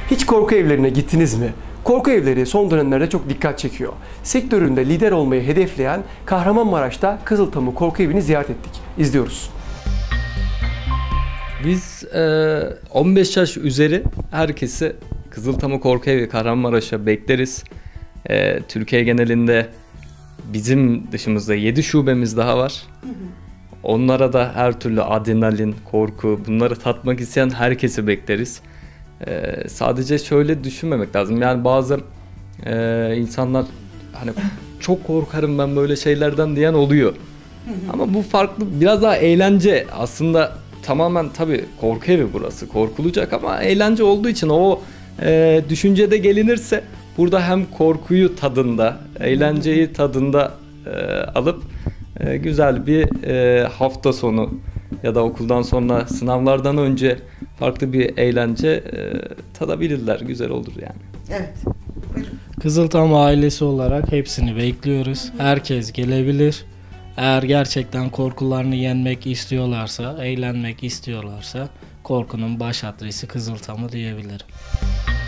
Hiç korku evlerine gittiniz mi? Korku evleri son dönemlerde çok dikkat çekiyor. Sektöründe lider olmayı hedefleyen Kahramanmaraş'ta Kızıltamu Korku Evi'ni ziyaret ettik. İzliyoruz. Biz 15 yaş üzeri herkesi Kızıltamu Korku Evi Kahramanmaraş'a bekleriz. Türkiye genelinde bizim dışımızda 7 şubemiz daha var. Onlara da her türlü adrenalin, korku, bunları tatmak isteyen herkesi bekleriz. Sadece şöyle düşünmemek lazım. Yani bazı insanlar hani çok korkarım ben böyle şeylerden diyen oluyor. Ama bu farklı, biraz daha eğlence aslında. Tamamen tabii korku evi burası, korkulacak ama eğlence olduğu için o düşüncede gelinirse burada hem korkuyu tadında, eğlenceyi tadında alıp güzel bir hafta sonu ya da okuldan sonra sınavlardan önce farklı bir eğlence tadabilirler. Güzel olur yani. Evet. Buyurun. Kızıltamu ailesi olarak hepsini bekliyoruz. Herkes gelebilir. Eğer gerçekten korkularını yenmek istiyorlarsa, eğlenmek istiyorlarsa korkunun baş adresi Kızıltamu diyebilirim.